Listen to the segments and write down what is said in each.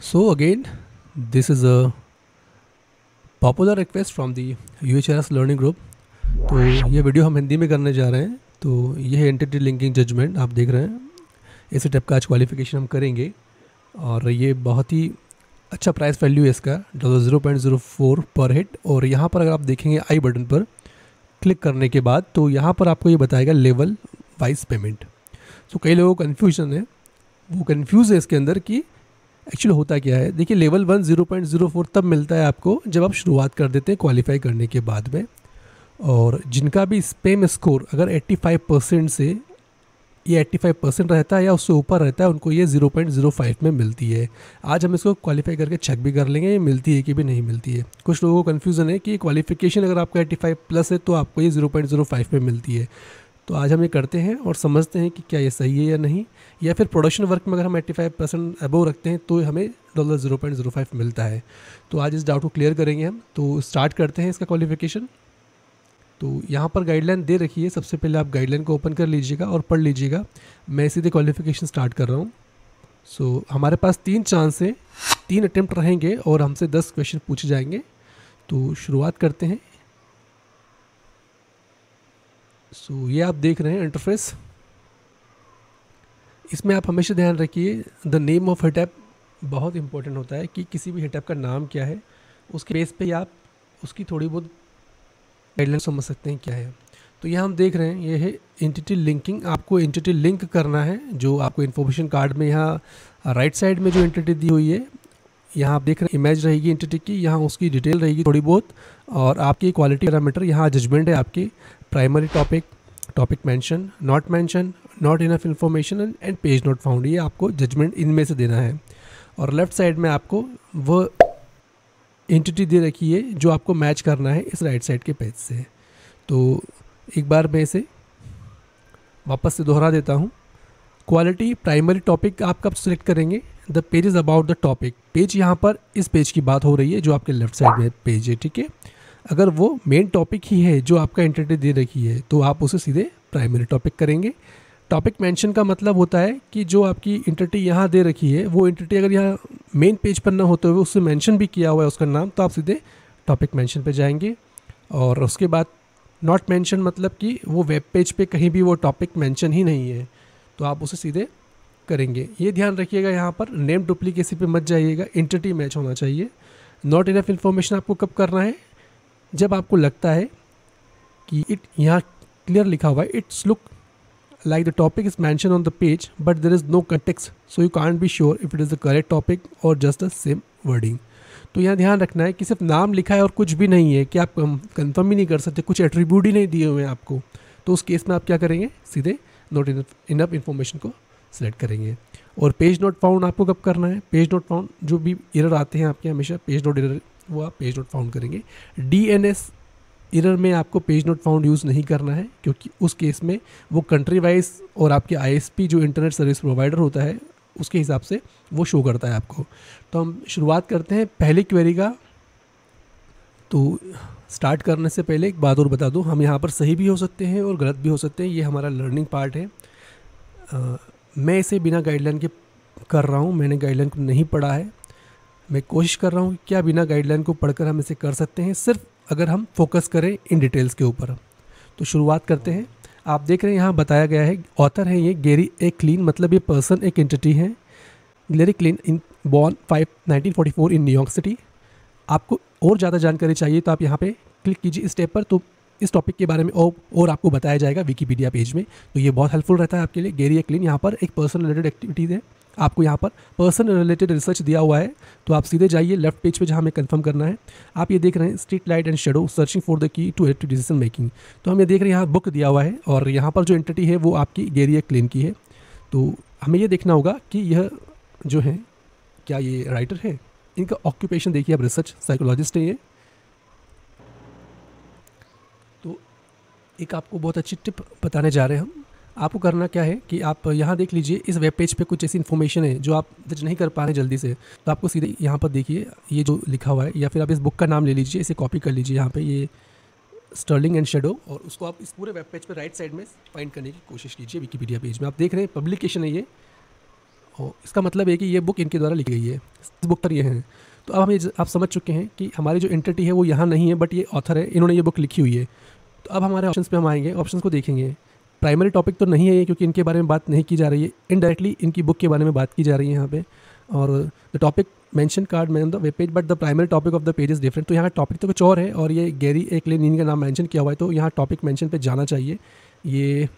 So again, this is a popular request from the UHRS learning group. तो ये video हम हिंदी में करने जा रहे हैं। तो ये है एंटिटी लिंकिंग जजमेंट, आप देख रहे हैं। इसी टाइप का आज क्वालिफिकेशन हम करेंगे और ये बहुत ही अच्छा प्राइस वैल्यू है इसका $0.04 पर हिट। और यहाँ पर अगर आप देखेंगे आई बटन पर क्लिक करने के बाद तो यहाँ पर आपको ये बताएगा लेवल वाइज पेमेंट। तो कई लोगों को कन्फ्यूजन है, वो कन्फ्यूज़ है इसके अंदर कि एक्चुअली होता क्या है। देखिए लेवल 1 0.04 तब मिलता है आपको जब आप शुरुआत कर देते हैं क्वालिफाई करने के बाद में। और जिनका भी स्पेम स्कोर अगर 85% से ये 85% रहता है या उससे ऊपर रहता है, उनको ये 0.05 में मिलती है। आज हम इसको क्वालिफाई करके चेक भी कर लेंगे ये मिलती है कि भी नहीं मिलती है। कुछ लोगों को कन्फ्यूज़न है कि क्वालिफिकेशन अगर आपका 85 प्लस है तो आपको ये 0.05 में मिलती है। तो आज हम ये करते हैं और समझते हैं कि क्या ये सही है या नहीं, या फिर प्रोडक्शन वर्क में अगर हम 85% अबव रखते हैं तो हमें $0.05 मिलता है। तो आज इस डाउट को क्लियर करेंगे हम। तो स्टार्ट करते हैं इसका क्वालिफिकेशन। तो यहाँ पर गाइडलाइन दे रखी है, सबसे पहले आप गाइडलाइन को ओपन कर लीजिएगा और पढ़ लीजिएगा। मैं सीधे क्वालिफिकेशन स्टार्ट कर रहा हूँ। सो हमारे पास 3 चांस है, 3 अटेम्प्ट रहेंगे और हमसे 10 क्वेश्चन पूछे जाएंगे। तो शुरुआत करते हैं। सो ये आप देख रहे हैं इंटरफेस। इसमें आप हमेशा ध्यान रखिए द नेम ऑफ हिटैप बहुत इंपॉर्टेंट होता है कि किसी भी हिटैप का नाम क्या है, उसके बेस पे आप उसकी थोड़ी बहुत गाइडलाइन समझ सकते हैं क्या है। तो यहाँ हम देख रहे हैं ये है एंटिटी लिंकिंग। आपको एंटिटी लिंक करना है, जो आपको इन्फॉर्मेशन कार्ड में यहाँ राइट साइड में जो एंटिटी दी हुई है, यहाँ आप देख रहे हैं इमेज रहेगी एंटिटी की, यहाँ उसकी डिटेल रहेगी थोड़ी बहुत, और आपकी क्वालिटी पैरामीटर यहाँ जजमेंट है आपकी primary topic, topic mention, not enough information and page not found. ये आपको जजमेंट इनमें से देना है। और लेफ्ट साइड में आपको वो एंटिटी दे रखी है जो आपको मैच करना है इस राइट साइड के पेज से। तो एक बार मैं इसे वापस से दोहरा देता हूँ। क्वालिटी प्राइमरी टॉपिक आप कब सेलेक्ट करेंगे, the page is about the topic. Page यहाँ पर इस पेज की बात हो रही है जो आपके लेफ्ट साइड में पेज है, ठीक है। अगर वो मेन टॉपिक ही है जो आपका एंटिटी दे रखी है तो आप उसे सीधे प्राइमरी टॉपिक करेंगे। टॉपिक मेंशन का मतलब होता है कि जो आपकी एंटिटी यहाँ दे रखी है वो एंटिटी अगर यहाँ मेन पेज पर ना होते हुए उससे मेंशन भी किया हुआ है उसका नाम, तो आप सीधे टॉपिक मेंशन पे जाएंगे। और उसके बाद नॉट मेंशन मतलब कि वो वेब पेज पे कहीं भी वो टॉपिक मेंशन ही नहीं है, तो आप उसे सीधे करेंगे। ये ध्यान रखिएगा यहाँ पर नेम डुप्लीकेसी पे मत जाइएगा, एंटिटी मैच होना चाहिए। नॉट इनफ इन्फॉर्मेशन आपको कब करना है, जब आपको लगता है कि यहाँ क्लियर लिखा हुआ है it's look like the topic is mentioned on the page but there is no context, so you can't be sure if it is the correct topic or just the same wording। तो यहाँ ध्यान रखना है कि सिर्फ नाम लिखा है और कुछ भी नहीं है, कि आप कंफर्म ही नहीं कर सकते, कुछ एट्रीब्यूट ही नहीं दिए हुए हैं आपको। तो उस केस में आप क्या करेंगे, सीधे नॉट इनफ इन्फॉर्मेशन को सिलेक्ट करेंगे। और पेज नॉट फाउंड आपको कब करना है, पेज नॉट फाउंड जो भी एरर आते हैं आपके हमेशा पेज नॉट एरर, वो आप पेज नॉट फाउंड करेंगे। DNS एरर में आपको पेज नॉट फाउंड यूज़ नहीं करना है, क्योंकि उस केस में वो कंट्री वाइज और आपके ISP जो इंटरनेट सर्विस प्रोवाइडर होता है उसके हिसाब से वो शो करता है आपको। तो हम शुरुआत करते हैं पहली क्वेरी का। तो स्टार्ट करने से पहले एक बात और बता दूं, हम यहाँ पर सही भी हो सकते हैं और गलत भी हो सकते हैं, ये हमारा लर्निंग पार्ट है। मैं इसे बिना गाइडलाइन के कर रहा हूँ, मैंने गाइडलाइन को नहीं पढ़ा है। मैं कोशिश कर रहा हूँ कि क्या बिना गाइडलाइन को पढ़कर हम इसे कर सकते हैं, सिर्फ अगर हम फोकस करें इन डिटेल्स के ऊपर। तो शुरुआत करते हैं। आप देख रहे हैं यहाँ बताया गया है, ऑथर है ये गैरी ए क्लीन, मतलब ये पर्सन एक एंटिटी है। Gary Klein in born 1944 in New York city. आपको और ज़्यादा जानकारी चाहिए तो आप यहाँ पे क्लिक कीजिए इस टैब पर, तो इस टॉपिक के बारे में और आपको बताया जाएगा विकीपीडिया पेज में। तो ये बहुत हेल्पफुल रहता है आपके लिए। गैरी ए क्लीन यहाँ पर एक पर्सन रिलेटेड एक्टिविटीज़ है, आपको यहाँ पर पर्सन रिलेटेड रिसर्च दिया हुआ है। तो आप सीधे जाइए लेफ्ट पेज पे जहाँ हमें कंफर्म करना है। आप ये देख रहे हैं street light and shadow searching for the key to electric decision making. तो हम ये देख रहे हैं यहाँ बुक दिया हुआ है और यहाँ पर जो एंटिटी है वो आपकी गैरी ए क्लीन की है। तो हमें ये देखना होगा कि यह जो है क्या ये राइटर है। इनका ऑक्यूपेशन देखिए आप, रिसर्च साइकोलॉजिस्ट है ये। तो एक आपको बहुत अच्छी टिप बताने जा रहे हैं हम। आपको करना क्या है कि आप यहाँ देख लीजिए इस वेब पेज पे कुछ ऐसी इन्फॉर्मेशन है जो आप दर्ज नहीं कर पा रहे जल्दी से, तो आपको सीधे यहाँ पर देखिए ये जो लिखा हुआ है, या फिर आप इस बुक का नाम ले लीजिए, इसे कॉपी कर लीजिए यहाँ पे, ये स्टर्लिंग एंड शेडो, और उसको आप इस पूरे वेब पेज पे राइट साइड में फाइंड करने की कोशिश कीजिए विकीपीडिया पेज में। आप देख रहे हैं पब्लिकेशन है ये, और इसका मतलब है कि ये बुक इनके द्वारा लिखी गई है, इस बुक पर ये हैं। तो अब हमें आप समझ चुके हैं कि हमारी जो एंटिटी है वो यहाँ नहीं है, बट ये ऑथर है, इन्होंने ये बुक लिखी हुई है। तो अब हमारे ऑप्शंस पे हम आएंगे, ऑप्शंस को देखेंगे। प्राइमरी टॉपिक तो नहीं है ये, क्योंकि इनके बारे में बात नहीं की जा रही है, इनडायरेक्टली इनकी बुक के बारे में बात की जा रही है यहाँ पे। और द टॉपिक मेंशन कार्ड में the web page, but the primary topic of the page is different. तो यहाँ टॉपिक तो कुछ और है, और ये गैरी एकलेन इनका नाम मेंशन किया हुआ है, तो यहाँ टॉपिक मेंशन पे जाना चाहिए। ये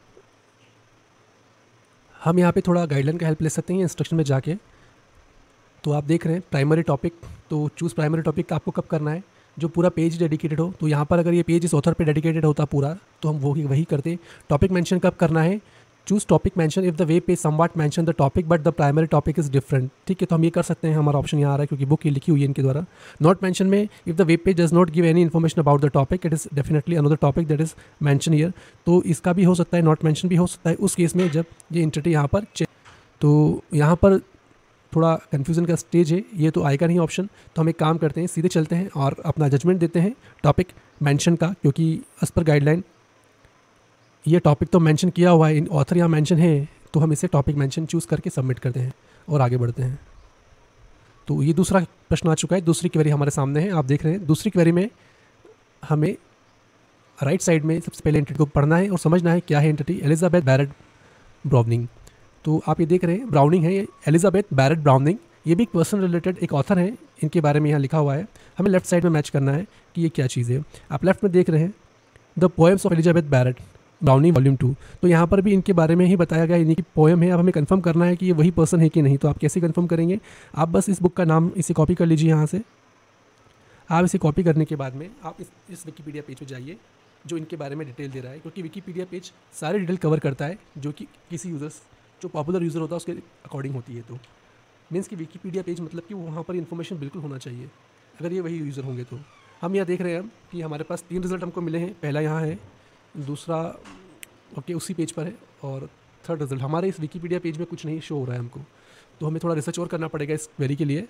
हम यहाँ पे थोड़ा गाइडलाइन का हेल्प ले सकते हैं इंस्ट्रक्शन में जाके। तो आप देख रहे हैं प्राइमरी टॉपिक, तो चूज़ प्राइमरी टॉपिक आपको कब करना है, जो पूरा पेज डेडिकेटेड हो। तो यहाँ पर अगर ये पेज इस ऑथर पे डेडिकेटेड होता पूरा, तो हम वही करते। टॉपिक मेंशन कब करना है, choose topic mention if the web page somewhat mention the topic but the primary topic is different. ठीक है, तो हम ये कर सकते हैं, हमारा ऑप्शन यहाँ आ रहा है क्योंकि बुक ये लिखी हुई है इनके द्वारा। नॉट मेंशन में if the web page does not give any information about the topic, it is definitely another topic that is mention here. तो इसका भी हो सकता है, नॉट मेंशन भी हो सकता है उस केस में जब ये एंटिटी यहाँ पर तो यहाँ पर थोड़ा कन्फ्यूज़न का स्टेज है, ये तो आएगा नहीं ऑप्शन। तो हम एक काम करते हैं, सीधे चलते हैं और अपना जजमेंट देते हैं टॉपिक मेंशन का, क्योंकि एज पर गाइडलाइन ये टॉपिक तो मेंशन किया हुआ है, ऑथर यहाँ मेंशन है, तो हम इसे टॉपिक मेंशन चूज़ करके सबमिट करते हैं और आगे बढ़ते हैं। तो ये दूसरा प्रश्न आ चुका है, दूसरी क्वेरी हमारे सामने है, आप देख रहे हैं। दूसरी क्वेरी में हमें राइट साइड में सबसे पहले एंटिटी को पढ़ना है और समझना है क्या है एंटिटी। Elizabeth Barrett browning. तो आप ये देख रहे हैं ब्राउनिंग है, ये एलिजाबेथ बैरेट ब्राउनिंग, ये भी एक पर्सन रिलेटेड एक ऑथर है, इनके बारे में यहाँ लिखा हुआ है। हमें लेफ्ट साइड में मैच करना है कि ये क्या चीज़ है। आप लेफ्ट में देख रहे हैं the poems of Elizabeth Barrett Browning volume 2। तो यहाँ पर भी इनके बारे में ही बताया गया, इन्हीं की पोएम है। अब हमें कंफर्म करना है कि ये वही पर्सन है कि नहीं। तो आप कैसे कंफर्म करेंगे, आप बस इस बुक का नाम इसे कॉपी कर लीजिए यहाँ से। आप इसे कॉपी करने के बाद में आप इस विकीपीडिया पेज पर जाइए जो इनके बारे में डिटेल दे रहा है, क्योंकि विकीपीडिया पेज सारी डिटेल कवर करता है जो कि किसी यूज़र्स जो पॉपुलर यूज़र होता है उसके अकॉर्डिंग होती है। तो मीन्स कि विकीपीडिया पेज मतलब कि वहाँ पर इन्फॉर्मेशन बिल्कुल होना चाहिए अगर ये वही यूज़र होंगे। तो हम यहाँ देख रहे हैं कि हमारे पास 3 रिज़ल्ट हमको मिले हैं। पहला यहाँ है, दूसरा ओके उसी पेज पर है, और थर्ड रिज़ल्ट हमारे इस विकीपीडिया पेज में कुछ नहीं शो हो रहा है हमको। तो हमें थोड़ा रिसर्च और करना पड़ेगा इस क्वेरी के लिए।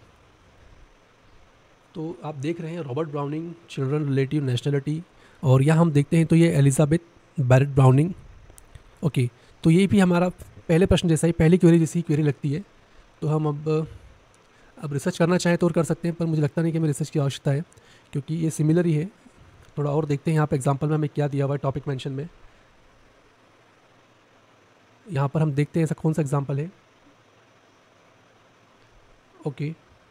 तो आप देख रहे हैं Robert Browning, children, relative, nationality, और यहाँ हम देखते हैं तो ये एलिजाबेथ बैरेट ब्राउनिंग। ओके, तो ये भी हमारा पहले प्रश्न जैसा ही, पहली क्वेरी जैसी क्वेरी लगती है। तो हम अब रिसर्च करना चाहें तो और कर सकते हैं, पर मुझे लगता नहीं कि हमें रिसर्च की आवश्यकता है क्योंकि ये सिमिलर ही है। थोड़ा और देखते हैं यहाँ पे एग्जांपल में हमें क्या दिया हुआ है टॉपिक मेंशन में। यहाँ पर हम देखते हैं ऐसा कौन सा एग्जांपल है। ओके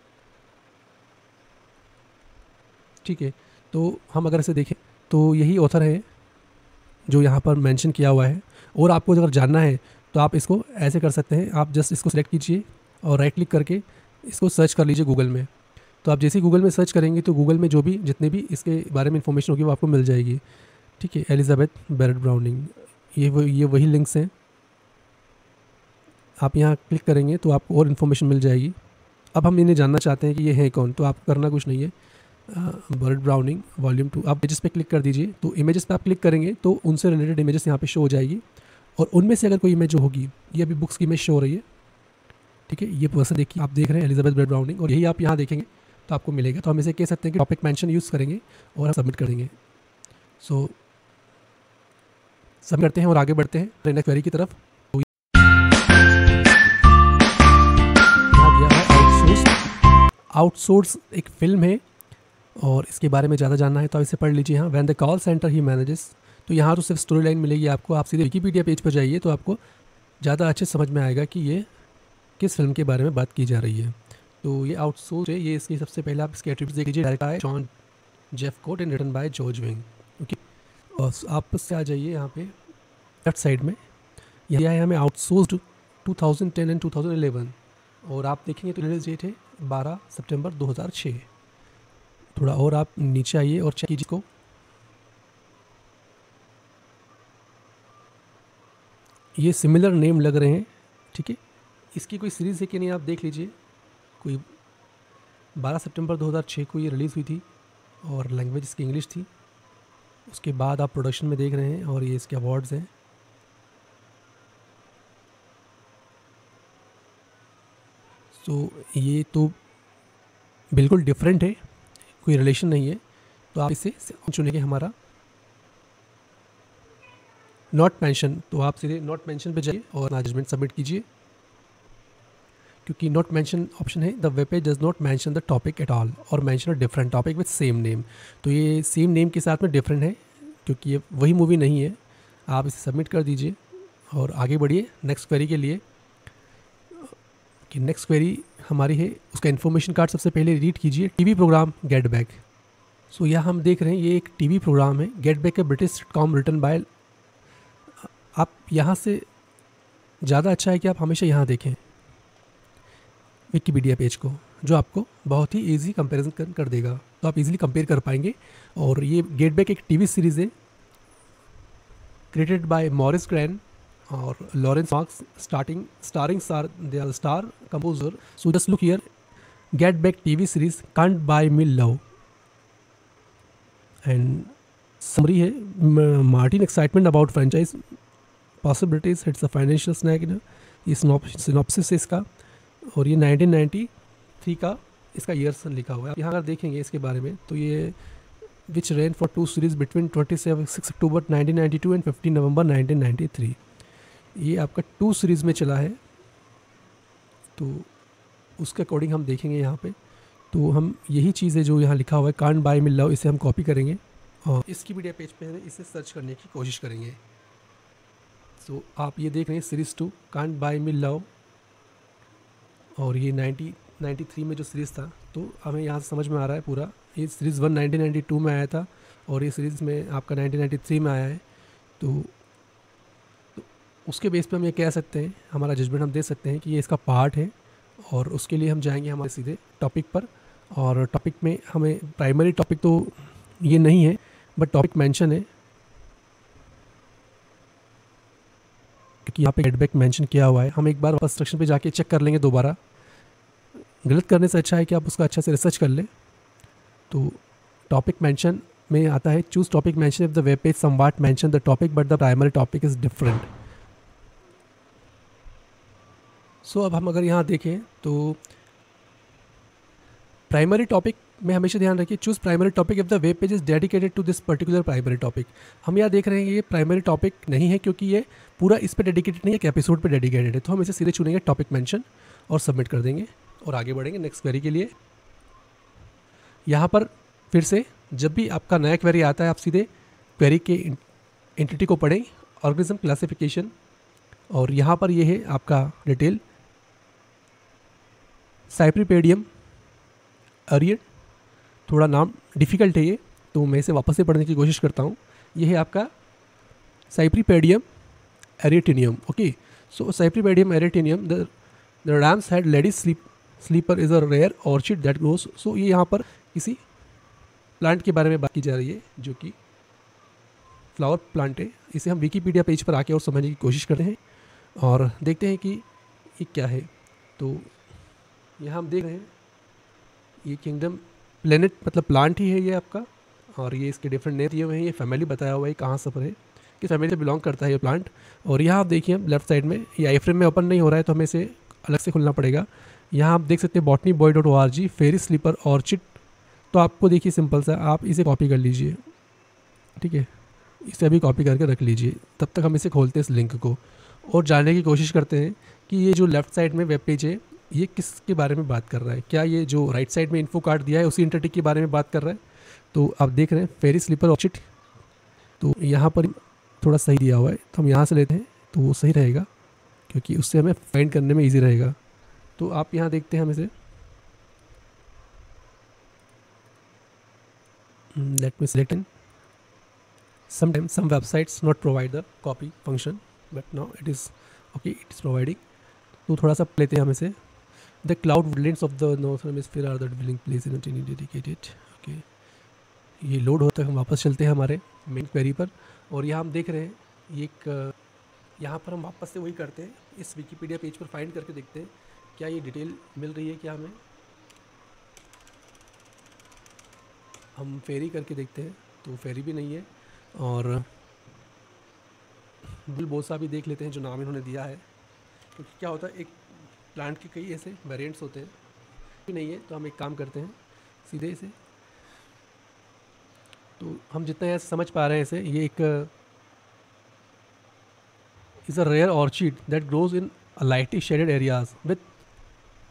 ठीक है, तो हम अगर इसे देखें तो यही ऑथर है जो यहाँ पर मेंशन किया हुआ है। और आपको अगर जानना है तो आप इसको ऐसे कर सकते हैं, आप जस्ट इसको सिलेक्ट कीजिए और राइट क्लिक करके इसको सर्च कर लीजिए गूगल में। तो आप जैसे ही गूगल में सर्च करेंगे तो गूगल में जो भी जितने भी इसके बारे में इन्फॉर्मेशन होगी वो आपको मिल जाएगी। ठीक है, एलिजाबेथ बैरेट ब्राउनिंग, ये वही लिंक्स हैं। आप यहाँ क्लिक करेंगे तो आपको और इन्फॉर्मेशन मिल जाएगी। अब हम इन्हें जानना चाहते हैं कि ये है कौन, तो आपको करना कुछ नहीं है। बैरेट ब्राउनिंग वॉल्यूम 2, आप इमेजेस पे क्लिक कर दीजिए। तो इमेजेस पे आप क्लिक करेंगे तो उनसे रिलेटेड इमेजेस यहाँ पे शो हो जाएगी, और उनमें से अगर कोई इमेज जो होगी, ये अभी बुक्स की इमेज शो हो रही है। ठीक है, ये पर्सन देखिए, आप देख रहे हैं एलिजाबेथ बैरेट ब्राउनिंग, और यही आप यहाँ देखेंगे तो आपको मिलेगा। तो हम इसे कह सकते हैं कि टॉपिक मेंशन यूज़ करेंगे और हम सबमिट कर देंगे। सो सबमिट करते हैं और आगे बढ़ते हैं नेक्स्ट क्वेरी की तरफ। तो यहाँ दिया है आउटसोर्स एक फिल्म है, और इसके बारे में ज़्यादा जानना है तो आप इसे पढ़ लीजिए। यहाँ when the call centre he manages, तो यहाँ तो सिर्फ स्टोरी लाइन मिलेगी आपको। आप सीधे विकीपीडिया पेज पर जाइए तो आपको ज़्यादा अच्छे समझ में आएगा कि ये किस फिल्म के बारे में बात की जा रही है। तो ये आउटसोर्स है, ये इसकी सबसे पहले आप इसके एट्रीब्यूट्स देख लीजिए। डायरेक्टर है John Jeffcoat and written by George Wing. Okay, और आप उससे आ जाइए यहाँ पे लेफ्ट साइड में, यह है हमें आउटसोर्स्ड 2010 एंड 2011, और आप देखेंगे तो रिलीज डेट है 12 सितंबर 2006। थोड़ा और आप नीचे आइए और चेक कीजिए को। ये सिमिलर नेम लग रहे हैं। ठीक है, इसकी कोई सीरीज़ है कि नहीं आप देख लीजिए। कोई 12 सितंबर 2006 को ये रिलीज़ हुई थी और लैंग्वेज इसकी इंग्लिश थी। उसके बाद आप प्रोडक्शन में देख रहे हैं और ये इसके अवार्ड्स हैं। तो ये तो बिल्कुल डिफरेंट है, कोई रिलेशन नहीं है। तो आप इसे चुनेंगे हमारा नॉट मेंशन, तो आप सीधे नॉट मेंशन पे जाइए और जजमेंट सबमिट कीजिए। क्योंकि नॉट मेंशन ऑप्शन है, the web page does not mention the topic at all और mention a different topic with same name. तो ये सेम नेम के साथ में डिफरेंट है क्योंकि ये वही मूवी नहीं है। आप इसे सबमिट कर दीजिए और आगे बढ़िए नेक्स्ट क्वेरी के लिए। कि नेक्स्ट क्वेरी हमारी है, उसका इन्फॉर्मेशन कार्ड सबसे पहले रीड कीजिए। TV programme get back. So यहाँ हम देख रहे हैं ये एक टीवी प्रोग्राम है, get back, a British sitcom written by. आप यहाँ से ज़्यादा अच्छा है कि आप हमेशा यहाँ देखें विकिपीडिया पेज को, जो आपको बहुत ही इजी कंपैरिजन कर देगा, तो आप इजीली कंपेयर कर पाएंगे। और ये गेट बैक एक टीवी सीरीज़ है क्रिएटेड बाय मॉरिस ग्रैन और Laurence Marks, starring star composer. So just look here, get back TV series can't buy me love. And summary है, Martin excitement about franchise possibilities, it's a financial snack. ये synopsis है इसका, और ये 1993 का इसका years लिखा हुआ है। यहाँ अगर देखेंगे इसके बारे में तो ये which ran for 2 series between 26 October 1992 and 15 November 1993। ये आपका 2 सीरीज़ में चला है, तो उसके अकॉर्डिंग हम देखेंगे यहाँ पे। तो हम यही चीज़ है जो यहाँ लिखा हुआ है कांट बाय मी लव, इसे हम कॉपी करेंगे और इसकी वीडियो पेज पे है इसे सर्च करने की कोशिश करेंगे। तो आप ये देख रहे हैं series 2 can't buy me love, और ये 1993 में जो सीरीज़ था, तो हमें यहाँ से समझ में आ रहा है पूरा। ये सीरीज़ 1 1992 में आया था और ये सीरीज़ में आपका 1993 में आया है। तो उसके बेस पे हम ये कह सकते हैं, हमारा जजमेंट हम दे सकते हैं कि ये इसका पार्ट है। और उसके लिए हम जाएंगे हमारे सीधे टॉपिक पर, और टॉपिक में हमें प्राइमरी टॉपिक तो ये नहीं है बट टॉपिक मेंशन है, क्योंकि यहाँ पे गेटबैक मेंशन किया हुआ है। हम एक बार वापस इंस्ट्रक्शन पे जाके चेक कर लेंगे दोबारा। गलत करने से अच्छा है कि आप उसका अच्छा से रिसर्च कर लें। तो टॉपिक मेंशन में आता है, choose topic mention if the web page somewhat mention the topic but the primary topic is different. So अब हम अगर यहाँ देखें तो प्राइमरी टॉपिक में हमेशा ध्यान रखिए, choose primary topic if the web page is dedicated to this particular primary topic. हम यहाँ देख रहे हैं ये प्राइमरी टॉपिक नहीं है क्योंकि ये पूरा इस पर डेडिकेटेड नहीं है, एक एपिसोड पे डेडिकेटेड है। तो हम इसे सीधे चुनेंगे टॉपिक मेंशन और सबमिट कर देंगे और आगे बढ़ेंगे नेक्स्ट क्वेरी के लिए। यहाँ पर फिर से जब भी आपका नया क्वेरी आता है, आप सीधे क्वेरी के एंटिटी को पढ़ें, ऑर्गेनिज्म क्लासिफिकेशन, और यहाँ पर ये है आपका डिटेल साइप्रिपेडियम एरियड। थोड़ा नाम डिफ़िकल्ट है ये, तो मैं इसे वापस से पढ़ने की कोशिश करता हूँ। ये है आपका Cypripedium arietinum. Okay, so Cypripedium arietinum, the ram's head lady's slipper is a rare orchid that grows. So ये यहाँ पर किसी प्लांट के बारे में बात की जा रही है जो कि फ्लावर प्लांट है। इसे हम विकिपीडिया पेज पर आके और समझने की कोशिश करते हैं और देखते हैं कि ये क्या है। तो यहाँ हम देख रहे हैं ये किंगडम प्लेनेट मतलब प्लांट ही है ये आपका, और ये इसके डिफरेंट नेम दिए हुए हैं। ये फैमिली बताया हुआ है कहाँ से है, किस फैमिली से बिलोंग करता है ये प्लांट। और यहाँ आप देखिए लेफ्ट साइड में ये आई फ्रेम में ओपन नहीं हो रहा है, तो हमें इसे अलग से खुलना पड़ेगा। यहाँ आप देख सकते हैं botanyboy.org फेरी स्लीपर ऑर्चिड। तो आपको देखिए सिंपल सा, आप इसे कॉपी कर लीजिए, ठीक है, इसे अभी कॉपी करके रख लीजिए। तब तक हम इसे खोलते हैं इस लिंक को और जानने की कोशिश करते हैं कि ये जो लेफ़्ट साइड में वेब पेज है ये किसके बारे में बात कर रहा है। क्या ये जो राइट साइड में इन्फो कार्ड दिया है उसी एंटिटी के बारे में बात कर रहा है? तो आप देख रहे हैं फेरी स्लीपर ऑर्चिड, तो यहाँ पर थोड़ा सही दिया हुआ है, तो हम यहाँ से लेते हैं तो वो सही रहेगा क्योंकि उससे हमें फाइंड करने में ईजी रहेगा। तो आप यहाँ देखते हैं हम इसे, let me select in. Sometimes some websites not provide the copy function, but now it is okay, it is providing। तो थोड़ा सा लेते हैं हम इसे। The cloud woodlands of the northern hemisphere are the dwelling place in a tiny dedicated। okay, ये load होता है, हम वापस चलते हैं हमारे मेन क्वेरी पर। और यहाँ हम देख रहे हैं ये एक, यहाँ पर हम वापस से वही करते हैं, इस विकिपीडिया पेज पर फाइंड करके देखते हैं क्या ये डिटेल मिल रही है क्या हमें। हम फेरी करके देखते हैं तो फेरी भी नहीं है, और बुलबोसा भी देख लेते हैं जो नाम इन्होंने दिया है, क्योंकि क्या होता है एक प्लांट के कई ऐसे वेरिएंट्स होते हैं भी नहीं है। तो हम एक काम करते हैं सीधे इसे, तो हम जितना ऐसे समझ पा रहे हैं इसे, ये एक is a rare orchid that grows in lightly shaded areas with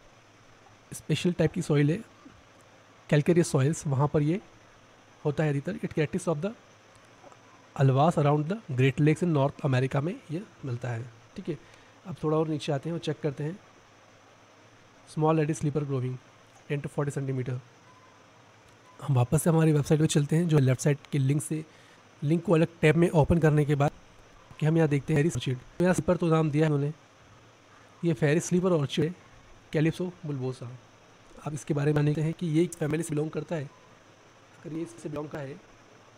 special type की सॉइल है, कैलकेरियस सॉइल्स, वहाँ पर ये होता है अधिकतर। It characteristics of the alvars around the Great Lakes in North America में ये मिलता है। ठीक है, अब थोड़ा और नीचे आते हैं और चेक करते हैं। Small lady slipper growing 10 to 40 centimetre. हम वापस से हमारी वेबसाइट पे चलते हैं, जो लेफ्ट साइड के लिंक को अलग टैब में ओपन करने के बाद कि हम यहाँ देखते हैं फेरी ऑर्चिड। यहाँ स्लीपर तो नाम दिया है उन्होंने, ये फेरी स्लीपर ऑर्चिड है, कैलिप्सो बुल्बोसा। आप इसके बारे में जानते हैं कि ये एक फैमिली से बिलोंग करता है। अगर ये इससे बिलोंग का है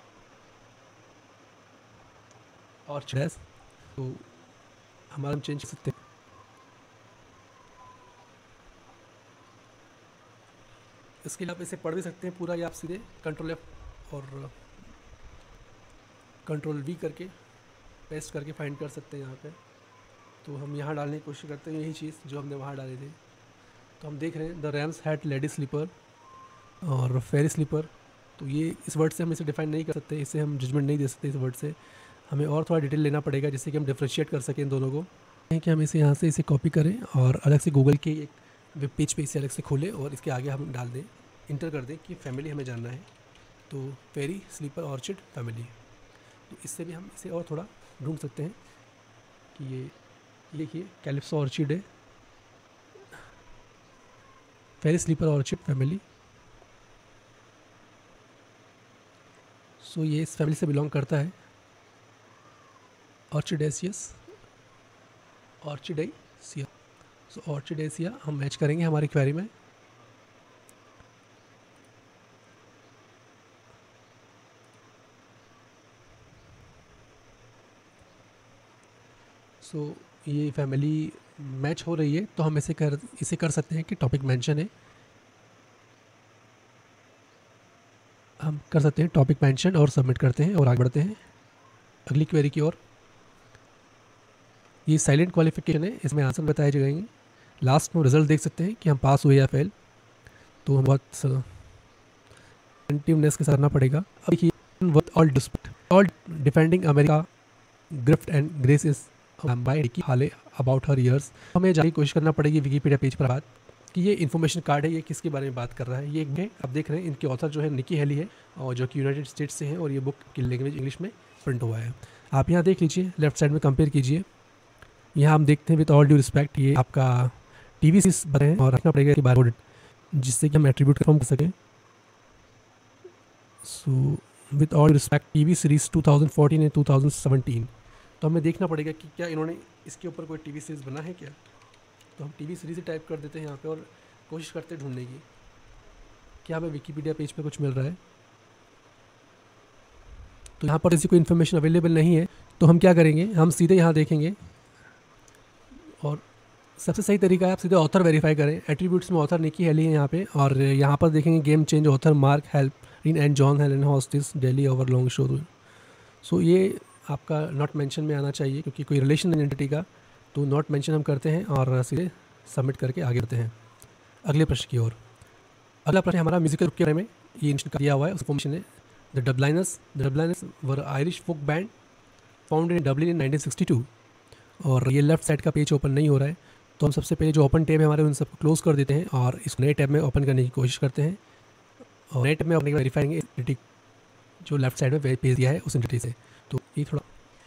ऑर्चिड तो हमारा हम चेंज कर सकते हैं। इसके लिए आप इसे पढ़ भी सकते हैं पूरा, या आप सीधे कंट्रोल F और कंट्रोल V करके पेस्ट करके फाइंड कर सकते हैं यहाँ पे। तो हम यहाँ डालने की कोशिश करते हैं यही चीज़ जो हमने वहाँ डाली थी। तो हम देख रहे हैं the ram's head lady slipper और फेरी स्लीपर। तो ये इस वर्ड से हम इसे डिफाइन नहीं कर सकते, इसे हम जजमेंट नहीं दे सकते इस वर्ड से। हमें और थोड़ा डिटेल लेना पड़ेगा जिससे कि हम डिफ्रेंशिएट कर सकें इन दोनों को। कि हम इसे यहाँ से इसे कॉपी करें और अलग से गूगल के एक वेब पेज पे इसे अलग से खोलें और इसके आगे हम डाल दें, इंटर कर दें कि फैमिली हमें जानना है। तो फेरी स्लीपर ऑर्चिड फैमिली। तो इससे भी हम इसे और थोड़ा ढूंढ सकते हैं कि ये देखिए कैलिप्सो ऑर्चिड है, fairy slipper orchid family. So ये इस फैमिली से बिलोंग करता है, ऑर्चिडेसियस, ऑर्चिडेसिया। सो ऑर्चिडेसिया हम मैच करेंगे हमारी क्वेरी में। सो ये फैमिली मैच हो रही है, तो हम इसे कर सकते हैं कि टॉपिक मेंशन है। हम कर सकते हैं टॉपिक मेंशन और सबमिट करते हैं और आगे बढ़ते हैं अगली क्वेरी की ओर। ये साइलेंट क्वालिफिकेशन है, इसमें आंसर बताए जाएंगे। लास्ट में रिजल्ट देख सकते हैं कि हम पास हुए या फेल। तो हम बहुत अटेंटिवनेस के साथ करना पड़ेगा। अब देखिए, with all defending America gift and grace is by Nikki Haley about her years. हमें जानने की कोशिश करना पड़ेगी विकीपीडिया पेज पर बात कि ये इन्फॉर्मेशन कार्ड है, ये किसके बारे में बात कर रहा है। ये एक है, आप देख रहे हैं इनके ऑथर जो है निकी हेली है, और जो कि यूनाइटेड स्टेट्स से हैं, और ये बुक की लैंग्वेज इंग्लिश में प्रिंट हुआ है। आप यहाँ देख लीजिए, लेफ्ट साइड में कंपेयर कीजिए। यहाँ हम देखते हैं विद ऑल ड्यू रिस्पेक्ट, ये आपका टीवी सीरीज बने और रखना पड़ेगा कि बार जिससे कि हम एट्रीब्यूट कंफर्म कर सकें। So with all respect TV series 2014 and 2017। तो हमें देखना पड़ेगा कि क्या इन्होंने इसके ऊपर कोई टीवी सीरीज़ बना है क्या। तो हम टीवी सीरीज़ ही टाइप कर देते हैं यहाँ पे और कोशिश करते हैं ढूंढने की, क्या हमें विकीपीडिया पेज पे कुछ मिल रहा है। तो यहाँ पर किसी को इन्फॉर्मेशन अवेलेबल नहीं है, तो हम क्या करेंगे, हम सीधे यहाँ देखेंगे और सबसे सही तरीका है आप सीधे ऑथर वेरीफाई करें। एट्रीब्यूट्स में ऑथर निकी हेली है यहाँ पे, और यहाँ पर देखेंगे game change author Mark Help and John Helen hostess daily over long show. So ये आपका नॉट मेंशन में आना चाहिए, क्योंकि कोई रिलेशन एंटिटी का, तो नॉट मेंशन हम करते हैं और सीधे सबमिट करके आगे बढ़ते हैं अगले प्रश्न की ओर। अगला प्रश्न हमारा म्यूजिकल ग्रुप के बारे में, ये इंस्टीट्यूट दिया हुआ है, उसको मिशन है the Dubliners were Irish folk band found in Dublin in 1962। और ये लेफ्ट साइड का पेज ओपन नहीं हो रहा है, तो हम सबसे पहले जो ओपन टैब है हमारे उन सबको क्लोज कर देते हैं और इस नए टैब में ओपन करने की कोशिश करते हैं। और नए टैब में ओपन वेरीफाई एंटिटी जो लेफ्ट साइड में पेज दिया है उस एंटिटी से। तो ये थोड़ा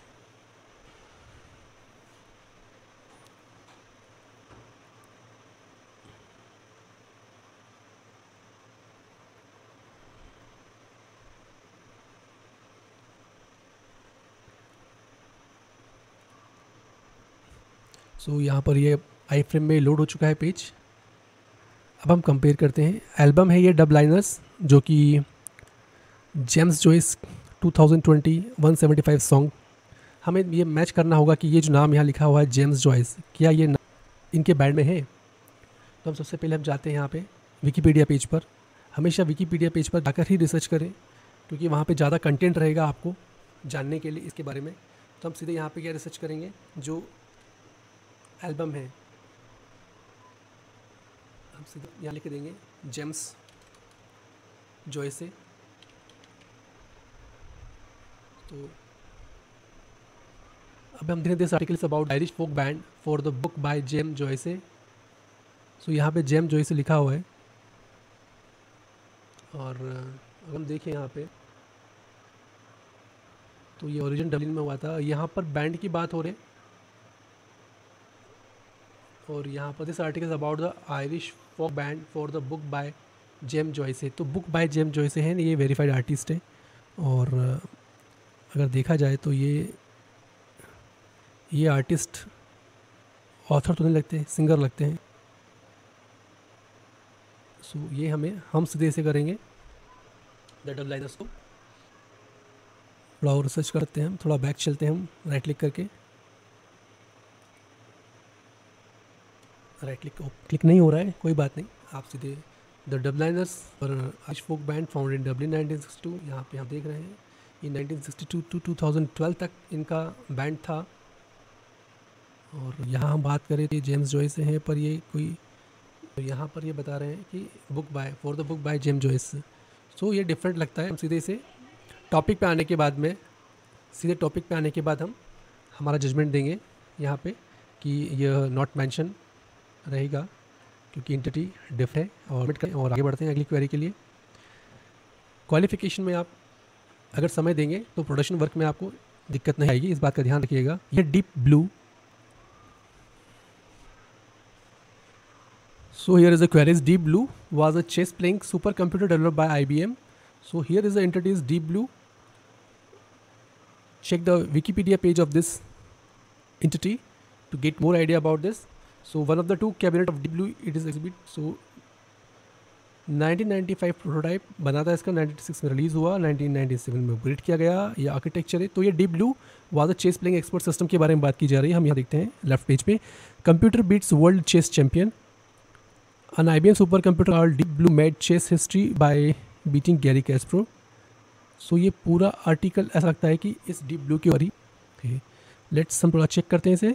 सो यहाँ पर ये आई फ्रेम में लोड हो चुका है पेज। अब हम कंपेयर करते हैं। एल्बम है ये डब लाइनर्स, जो कि जेम्स जॉइस 2020 175 सॉन्ग। हमें ये मैच करना होगा कि ये जो नाम यहाँ लिखा हुआ है जेम्स जॉइस, क्या ये इनके बैंड में है। तो हम सबसे पहले हम जाते हैं यहाँ पे विकीपीडिया पेज पर। हमेशा विकीपीडिया पेज पर जाकर ही रिसर्च करें, क्योंकि वहाँ पे ज़्यादा कंटेंट रहेगा आपको जानने के लिए इसके बारे में। तो हम सीधे यहाँ पे क्या रिसर्च करेंगे, जो एल्बम है हम सीधे यहाँ लिख देंगे जेम्स जॉइस से। तो अब हम देखें this article is about Irish folk band for the book by James Joyce. So यहाँ पे जेम जॉय से लिखा हुआ है। और अगर हम देखें यहाँ पे तो ये ओरिजिन डब्लिन में हुआ था। यहाँ पर बैंड की बात हो रही है और यहाँ पर this article about the Irish folk band for the book by James Joyce है। तो बुक बाय जेम जॉयस है, ये वेरीफाइड आर्टिस्ट है। और अगर देखा जाए तो ये आर्टिस्ट ऑथर तो नहीं लगते, सिंगर लगते हैं। सो ये हम सीधे से करेंगे द डबल लाइनर्स को। थोड़ा और रिसर्च करते हैं हम, थोड़ा बैक चलते हैं हम राइट क्लिक करके। राइट क्लिक नहीं हो रहा है, कोई बात नहीं, आप सीधे द डबल लाइनर्स और Irish folk band found in Dublin 1962। यहाँ पे हम देख रहे हैं ये 1962 टू 2012 तक इनका बैंड था। और यहाँ हम बात करें तो जेम्स जॉयस से हैं, पर ये कोई तो यहाँ पर ये बता रहे हैं कि book by for the book by James Joyce. So ये डिफरेंट लगता है। हम सीधे से टॉपिक पे आने के बाद हम हमारा जजमेंट देंगे यहाँ पे कि यह नॉट मेंशन रहेगा क्योंकि एंटिटी डिफ है। और आगे बढ़ते हैं अगली क्वेरी के लिए। क्वालिफिकेशन में आप अगर समय देंगे तो प्रोडक्शन वर्क में आपको दिक्कत नहीं आएगी, इस बात का ध्यान रखिएगा। यह Deep Blue, so here is the queries. Deep Blue was a chess playing supercomputer developed by IBM. So here is the entity is Deep Blue. Check the Wikipedia page of this entity to get more idea about this. So one of the two cabinet of Deep Blue, it is exhibit. So 1995 prototype बना था इसका, 96 में release हुआ, 1997 में upgrade किया गया। ये architecture है। तो ये Deep Blue was a chess playing expert system के बारे में बात की जा रही है। हम यहाँ देखते हैं लेफ्ट पेज पे, computer beats world chess champion. An IBM supercomputer called Deep Blue made chess history by beating Garry Kasparov. So ये पूरा आर्टिकल ऐसा लगता है कि इस डीप ब्लू की बारी है। लेट्स हम थोड़ा चेक करते हैं इसे।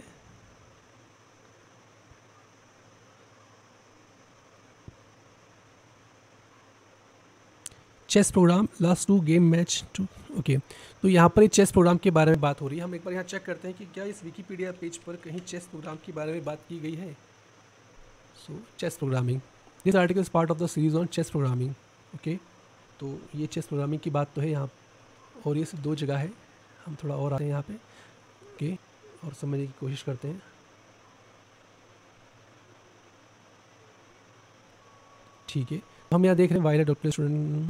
Chess program last 2 game match 2। Okay, तो यहाँ पर चेस प्रोग्राम के बारे में बात हो रही है। हम एक बार यहाँ चेक करते हैं कि क्या इस विकीपीडिया पेज पर कहीं चेस प्रोग्राम के बारे में बात की गई है। So chess programming, this article is part of the series on chess programming. Okay, तो ये चेस प्रोग्रामिंग की बात तो है यहाँ, और ये सिर्फ 2 जगह है। हम थोड़ा और आते हैं यहाँ पे, ओके, और समझने की कोशिश करते हैं। ठीक है, हम यहाँ देख रहे हैं वायलेट डॉट स्टूडेंट।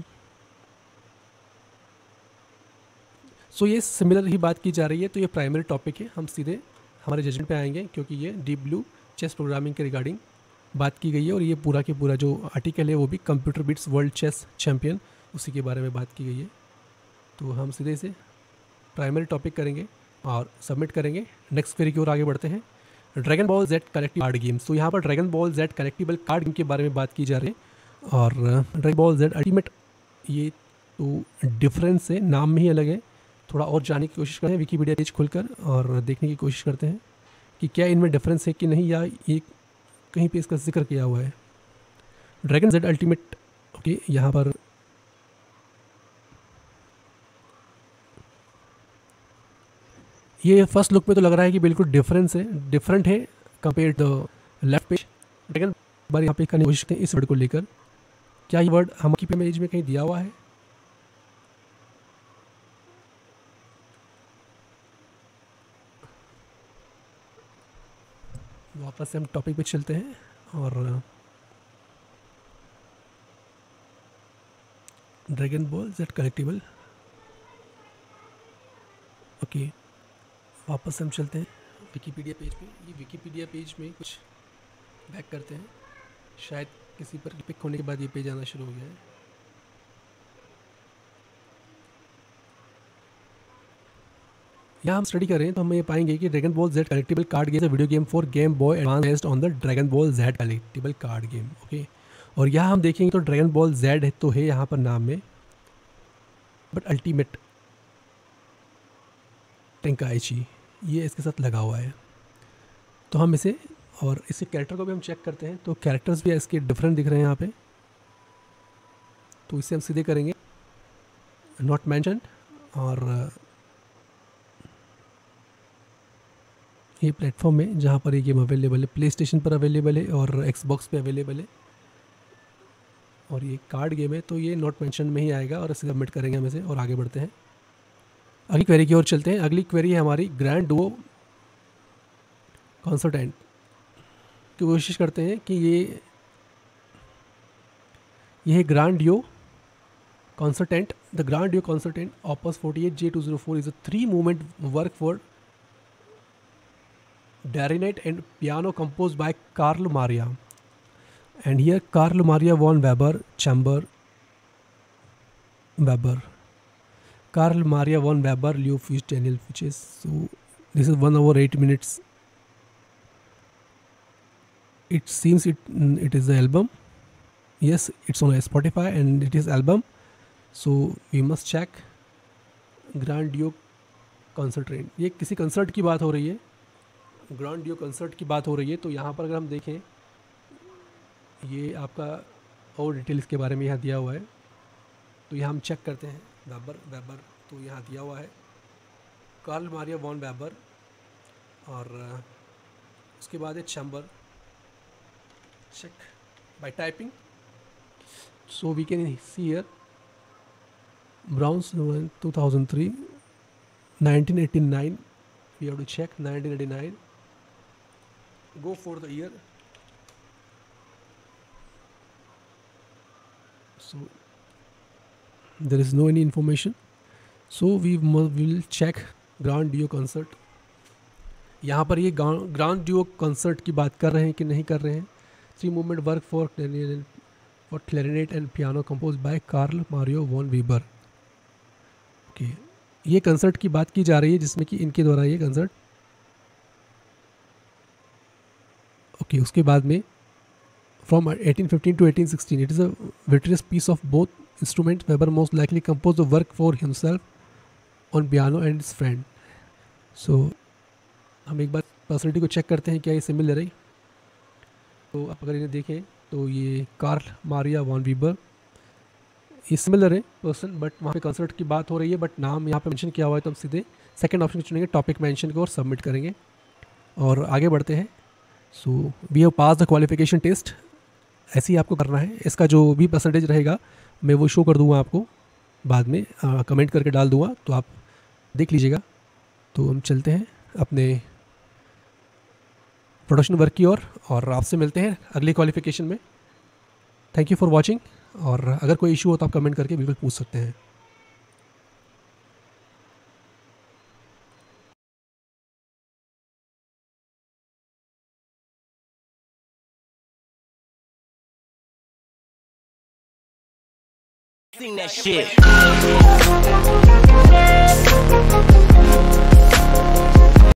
सो ये सिमिलर ही बात की जा रही है। तो ये प्राइमरी टॉपिक है, हम सीधे हमारे जजमेंट पे आएंगे क्योंकि ये डीप ब्लू चेस प्रोग्रामिंग के रिगार्डिंग बात की गई है। और ये पूरा के पूरा जो आर्टिकल है वो भी computer beats world chess champion, उसी के बारे में बात की गई है। तो हम सीधे से प्राइमरी टॉपिक करेंगे और सबमिट करेंगे। नेक्स्ट क्वेरी की ओर आगे बढ़ते हैं। Dragon Ball Z collective card game. तो यहाँ पर Dragon Ball Z collectible card game के बारे में बात की जा रही है। और ड्रैगन बॉल जेड अल्टीमेट, ये तो डिफरेंस है, नाम में ही अलग है। थोड़ा और जानने की कोशिश करते हैं विकीपीडिया पेज खोलकर और देखने की कोशिश करते हैं कि क्या इनमें डिफरेंस है कि नहीं, या ये कहीं पे इसका जिक्र किया हुआ है। ड्रैगन जेड अल्टीमेट, ओके, यहाँ पर ये फर्स्ट लुक पे तो लग रहा है कि बिल्कुल डिफरेंट है compare to left page. Dragon Ball यहाँ पे करने की कोशिश करते हैं इस वर्ड को लेकर। क्या ये वर्ड हमारी पेज में कहीं दिया हुआ है? वापस से हम टॉपिक पे चलते हैं और Dragon Ball Z collectible, okay, वापस हम चलते हैं विकीपीडिया पेज पे। ये विकीपीडिया पेज में कुछ बैक करते हैं, शायद किसी पर क्लिक होने के बाद ये पेज आना शुरू हो गया है। यहाँ हम स्टडी कर रहे हैं तो हम ये पाएंगे कि Dragon Ball Z collectible card game video game for Game Boy Advance based on the Dragon Ball Z collectible card game, okay. और यहाँ हम देखेंगे तो ड्रैगन बॉल जेड है तो है यहाँ पर नाम में, बट अल्टीमेट टेंकाइची ये इसके साथ लगा हुआ है। तो हम इसे और इसके कैरेक्टर को भी हम चेक करते हैं तो कैरेक्टर्स भी इसके डिफरेंट दिख रहे हैं यहाँ पे। तो इसे हम सीधे करेंगे नॉट मेंशन्ड। और ये प्लेटफॉर्म है जहाँ पर ये गेम अवेलेबल है, प्ले स्टेशन पर अवेलेबल है और एक्सबॉक्स पे अवेलेबल है। और ये कार्ड गेम है तो ये नॉट मेंशन में ही आएगा और इसे सबमिट करेंगे हम इसे और आगे बढ़ते हैं। अगली क्वेरी की ओर चलते हैं। अगली क्वेरी है हमारी ग्रैंड डुओ कॉन्सर्टेंट की कोशिश करते हैं कि ये Grand Duo Concertant. The Grand Duo Concertant opus 48J204 is a 3-movement work for clarinet and piano composed by Carl Maria. And here Carl Maria von Weber chamber Weber. Carl Maria von Weber Leopold Daniel Fisches. So this is 1 hour 8 minutes. It seems it is the album. Yes, it's on Spotify and it is album. So we must check Grand Duke Concertant. ये किसी concert की बात हो रही है, grand Duo concert की बात हो रही है। तो यहाँ पर अगर हम देखें, ये आपका और डिटेल इसके बारे में यहाँ दिया हुआ है। तो यहाँ हम चेक करते हैं वेबर तो यहाँ दिया हुआ है कार्ल मारिया वॉन वेबर, और उसके बाद है chamber. Check by typing, so we can see here Browns 2003, 1989, we have to check 1989, go for the year. So there is no any information, so we will check grand duo concert. यहाँ पर ये grand duo concert की बात कर रहे हैं कि नहीं कर रहे हैं। 3-movement work for clarinet and piano composed by Carl Maria von Weber. Okay, ये कंसर्ट की बात की जा रही है जिसमें कि इनके द्वारा ये कंसर्ट। ओके, उसके बाद में from 1815 to 1816 it is a vitreous piece of both instrument. Weber most likely compose the work for himself on piano and his friend. So हम एक बार पर्सनलिटी को चेक करते हैं क्या ये सिमिलर है। तो आप अगर इन्हें देखें तो ये कार्ल मारिया वॉन वीबर, ये सिमिलर है पर्सन, बट वहाँ पे कंसर्ट की बात हो रही है, बट नाम यहाँ पे मेंशन किया हुआ है। तो हम सीधे सेकंड ऑप्शन चुनेंगे, टॉपिक मेंशन को, और सबमिट करेंगे और आगे बढ़ते हैं। So we have pass the qualification test. ऐसे ही आपको करना है। इसका जो भी परसेंटेज रहेगा मैं वो शो कर दूंगा आपको बाद में, कमेंट करके डाल दूंगा, तो आप देख लीजिएगा। तो हम चलते हैं अपने प्रोडक्शन वर्क की ओर और आपसे मिलते हैं अगली क्वालिफिकेशन में। थैंक यू फॉर वॉचिंग, और अगर कोई इशू हो तो आप कमेंट करके बिल्कुल पूछ सकते हैं। Sing that shit.